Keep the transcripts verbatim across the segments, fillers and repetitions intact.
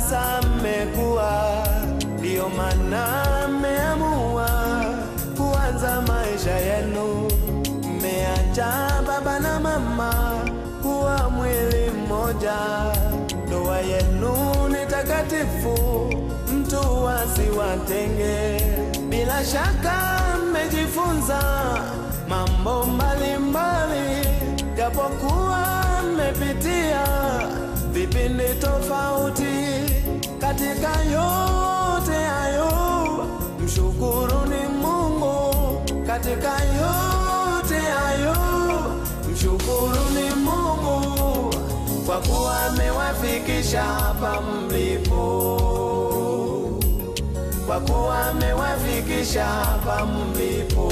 sasa mmekuwa, ndio maana mmeamua kuanza maisha yenu. Mmeacha baba na mama kuwa mwili mmoja. Ndoa yenu ni takatifu, mtu asiwatenge. Bila shaka mmejifunza mambo mbalimbali, japokuwa mmepitia vipindi tofauti. Katika yote hayo mshukuruni Mungu. Katika yote hayo mshukuruni Mungu, kwa kuwa amewafikisha hapa mlipo. Kwa kuwa amewafikisha hapa mlipo.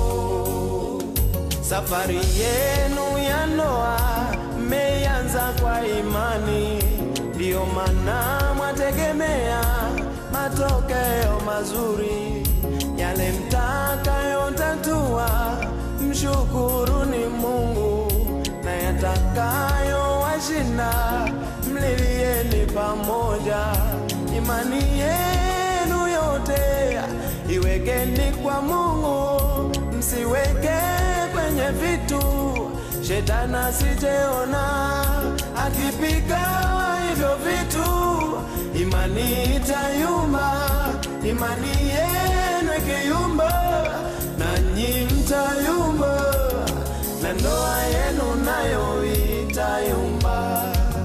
Safari yenu ya ndoa mmeanza kwa imani, ndio maana mwategemea matokeo mazuri. Yale mtakayo tatua mshukuruni Mungu, na yatakayo washinda mlilieni pamoja. Imani yenu yote iwekeni kwa Mungu, msiweke kwenye vitu Shetani asijeona akipiga hivyo vitu. Imani itayumba, imani yenu ikiyumba, nanyi mtayumba, na ndoa yenu nayo itayumba,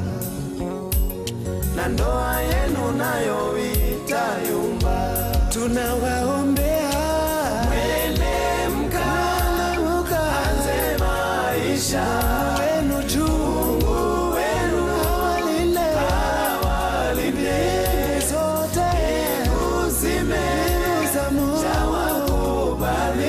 na ndoa yenu nayo itayumba. Tunawaombea mwende mkaanze maisha wenu juu. Mungu wenu hawalinde, hawalinde zote uzime za Mungu, wakubali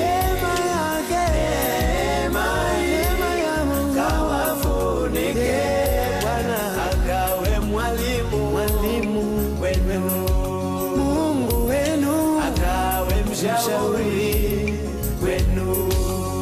neema ya Mungu kawafunike. Bwana akawe mwalimu, mwalimu wenu, Mungu wenu akawe mshauri wenu.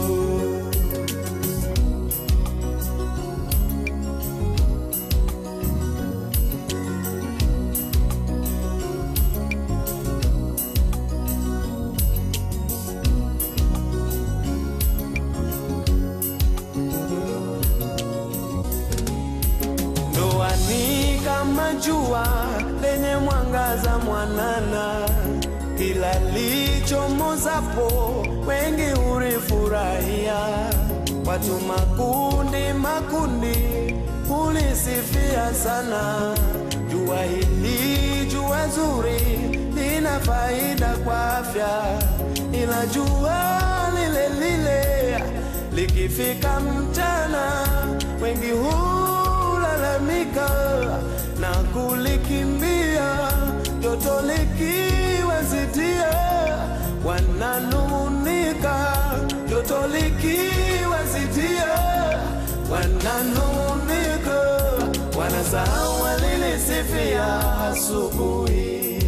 Ndoa ni kama jua lenye mwangaza mwanana, kila lichomozapo wengi hulifurahia. Watu makundi makundi hulisifia sana. Jua hili jua zuri lina faida kwa afya, ila jua lile lile likifika mchana wengi hulalamika na kulikimbia. Joto likiwazidia wananung'unika, joto likiwazidia wananung'unika. Wanasahau walilisifia asubuhi,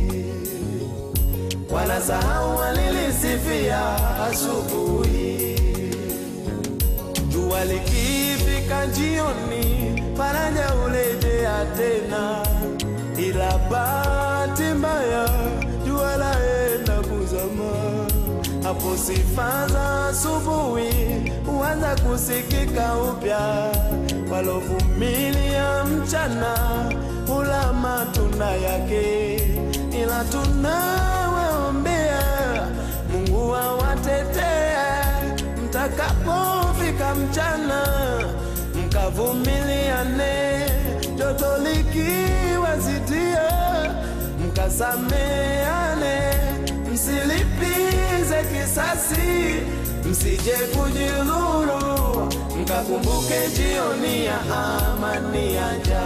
wanasahau walilisifia asubuhi. Jua likifika jioni faraja hulejea tena, ila bahati mbaya jua laenda kuzama. Hapo sifa za asubuhi huanza kusikika upya. Walovumilia mchana hula matunda yake, ila tunawaombea Mungu awatetee mtakapofika mchana, mkavumiliane. Joto likiwazidia mkasameane, msilipize kisasi, msije kujidhuru. Mkakumbuke jioni ya amani yaja,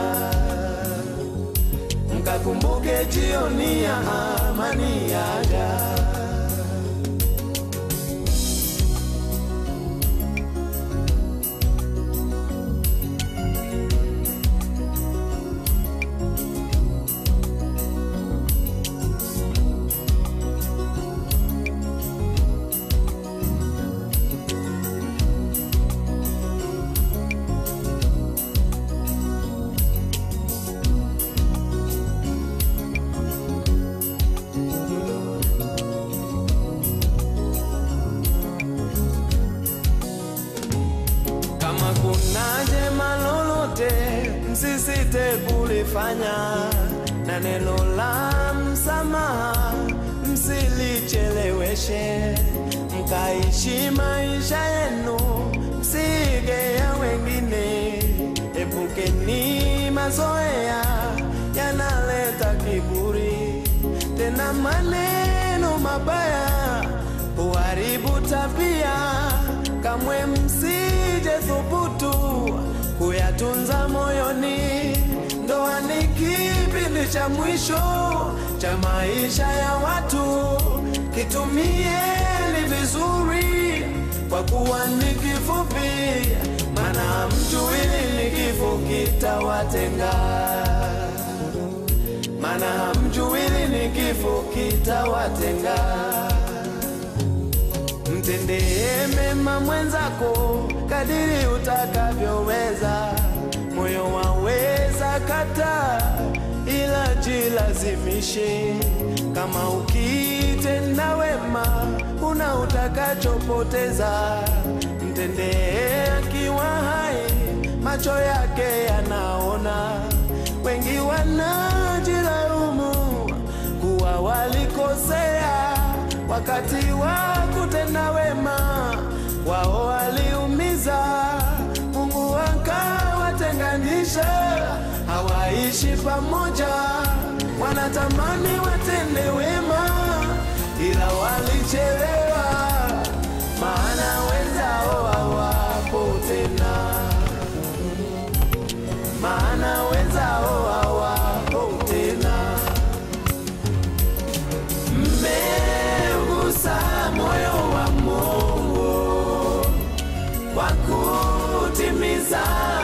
mkakumbuke jioni ya amani yaja. jema lolote msisite kulifanya, na neno la msamaha msilicheleweshe, mkaishi maisha yenu msige ya wengine. Epukeni mazoea yanaleta kiburi, tena maneno mabaya huharibu tabia. Kamwe msije thubutu kuyatunza moyoni. Ndoa ni kipindi cha mwisho cha maisha ya watu, kitumieni vizuri kwa kuwa ni kifupi, maana hamjui ni kifo kitawatenga, maana hamjui ni kifo kitawatenga. Mtendee mema mwenzako kadiri utakavyoweza, moyo waweza kata ila jilazimishe. Kama ukitenda wema una utakachopoteza, mtendee akiwa hai, macho yake yanaona. Wengi wanajilaumu kuwa walikosea, wakati wa kutenda wema wao waliumiza. Mungu akawatenganisha, hawaishi pamoja. Wanatamani watende wema ila walichelewa, maana wenzao hawapo tena, maana wenzao hawapo tena. Mmeugusa moyo wa Mungu kwa kutimiza